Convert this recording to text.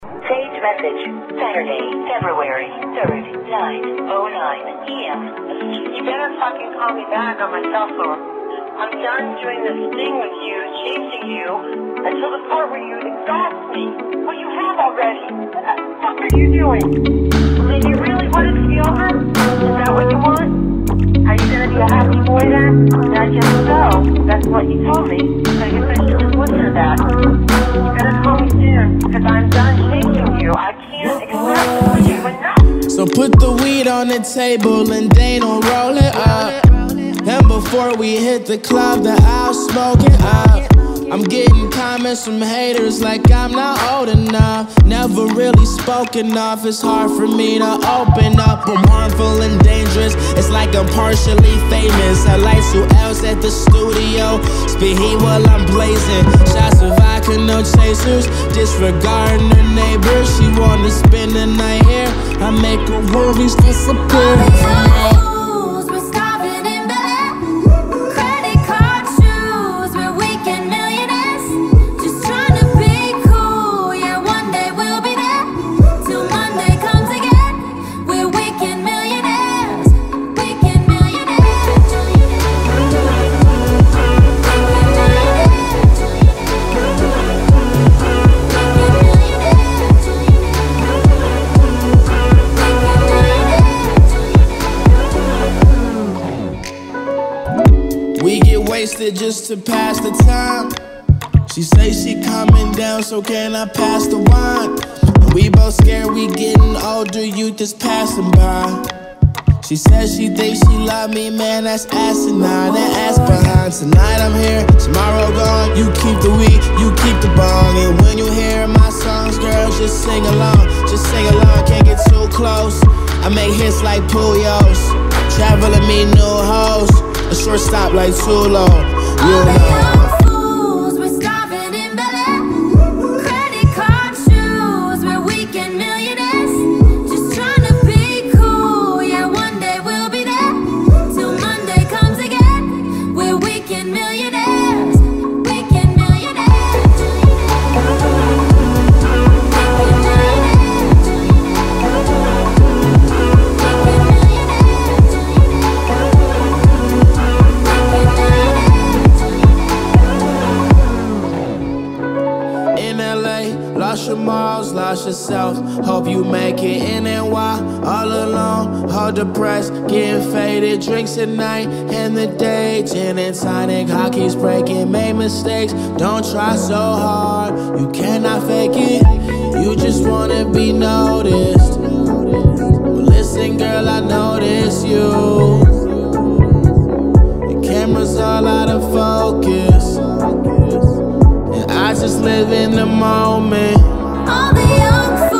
Sage message, Saturday, February 3rd, 9:09 p.m. You better fucking call me back on my cell phone. I'm done doing this thing with you, chasing you, until the part where you exhaust me. Well, you have already. What the fuck are you doing? I mean, you really want it to be over? Is that what you want? Are you gonna be a happy boy then? I guess so. That's what you told me. So you better just listen to that. You better call me soon, because I'm done chasing you. I can't express you enough. So put the weed on the table and they don't roll it up. And before we hit the club, the house smoking up. I'm getting comments from haters like I'm not old enough. Never really spoken of, it's hard for me to open up. I'm harmful and dangerous, it's like I'm partially famous. I light you else at the studio, spit heat while I'm blazing. Shots of vodka, no chasers, disregarding her neighbors. She wanna spend the night here, I make her worries disappear. We get wasted just to pass the time. She say she coming down, so can I pass the wine? And we both scared we getting older, youth is passing by. She says she thinks she love me, man, that's asinine, that ass behind. Tonight I'm here, tomorrow gone. You keep the weed, you keep the bong. And when you hear my songs, girl, just sing along. Just sing along, can't get too close. I make hits like Puyos, travel and meet new hoes. A short stop like Tulo, you know. Lost your morals, lost yourself. Hope you make it in NY. All alone, all depressed, getting faded. Drinks at night and the day. Gin and tonic, hockey's breaking. Made mistakes, don't try so hard. You cannot fake it, you just wanna be noticed. Well, listen girl, I notice you. The camera's all out of focus, and I just live in the moment. All the young